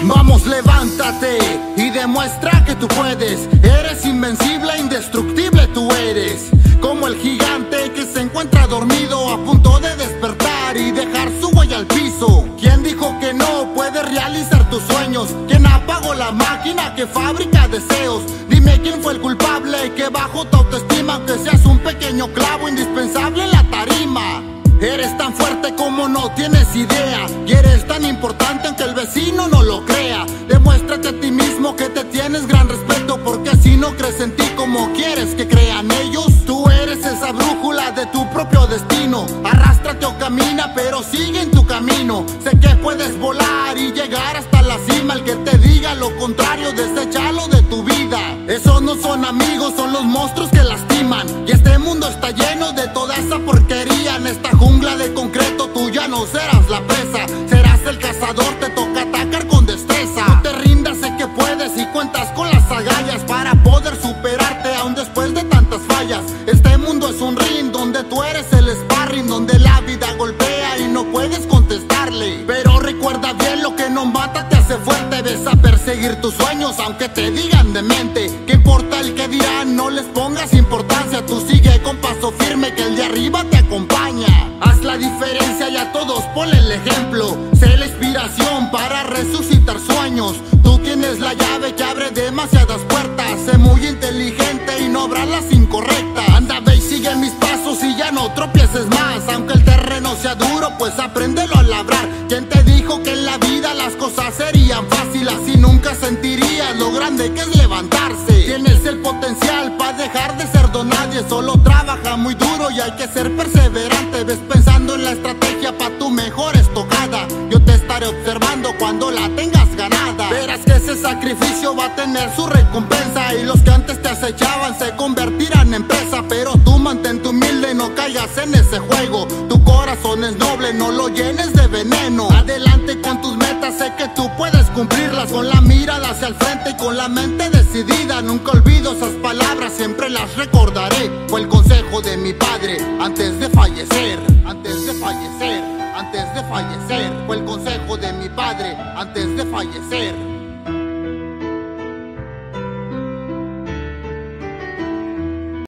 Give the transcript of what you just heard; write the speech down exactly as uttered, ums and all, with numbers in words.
Vamos, levántate y demuestra que tú puedes. Eres invencible, indestructible tú eres. Como el gigante que se encuentra dormido, a punto de despertar y dejar su huella al piso. ¿Quién dijo que no puedes realizar tus sueños? ¿Quién apagó la máquina que fabrica deseos? Dime quién fue el culpable que bajó tu autoestima, aunque seas un pequeño clavo indispensable en la tarima. Eres tan fuerte como no tienes idea, y eres tan importante aunque el vecino no lo crea. Demuéstrate a ti mismo que te tienes gran respeto, porque si no crees en ti, ¿cómo quieres que crean ellos? Tú eres esa brújula de tu propio destino. Arrástrate o camina, pero sigue en tu camino. Sé que puedes volar y llegar hasta la cima. El que te diga lo contrario, deséchalo de tu vida. Esos no son amigos, son los monstruos que lastiman. Y este mundo está lleno de toda esa porquería. En esta jungla de concreto tú ya no serás la presa, serás el cazador, te toca atacar con destreza. No te rindas, sé que puedes y cuentas con las agallas para poder superarte aún después de tantas fallas. Este mundo es un ring donde tú eres el sparring, donde la vida golpea y no puedes contestarle. Pero recuerda bien, lo que no mata te hace fuerte. Ves a perseguir tus sueños aunque te digan demente. ¿Qué importa el que dirán? No les pongas importancia, tú sigue con paso firme que el de arriba te acompaña. Haz la diferencia y a todos ponle el ejemplo. Sé la inspiración para resucitar sueños. Tú tienes la llave que abre demasiadas puertas. Sé muy inteligente y no abras las incorrectas. Anda, ve y sigue mis pasos y ya no tropieces más. Aunque el terreno sea duro, pues apréndelo a labrar. ¿Quién te dijo que en la vida las cosas serían fáciles y nunca sentirías lo grande que es levantarse? Tienes el potencial para dejar de ser don nadie. Solo trabaja muy duro y hay que ser perseverante. Ves pensando en la estrategia para tu mejor estocada. Yo te estaré observando cuando la tengas ganada. Verás que ese sacrificio va a tener su recompensa, y los que antes te acechaban se convertirán en presa. Pero tú mantente humilde, no caigas en ese juego. Tu corazón es noble, no lo llenes de veneno. Adelante con tus metas, sé que tú puedes cumplirlas. Con la mirada hacia el frente y con la mente decidida. Nunca olvido esas palabras, siempre las recordaré. Fue el consejo de mi padre antes de fallecer. Antes de fallecer, antes de fallecer. Fue el consejo de mi padre antes de fallecer.